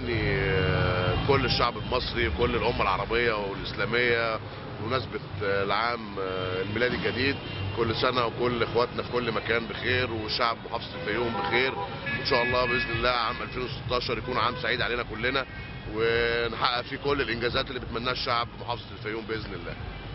بنهني كل الشعب المصري وكل الأمة العربية والإسلامية بمناسبة العام الميلادي الجديد. كل سنة وكل إخواتنا في كل مكان بخير، وشعب محافظة الفيوم بخير، وإن شاء الله بإذن الله عام 2016 يكون عام سعيد علينا كلنا، ونحقق فيه كل الإنجازات اللي بتمناها الشعب محافظة الفيوم بإذن الله.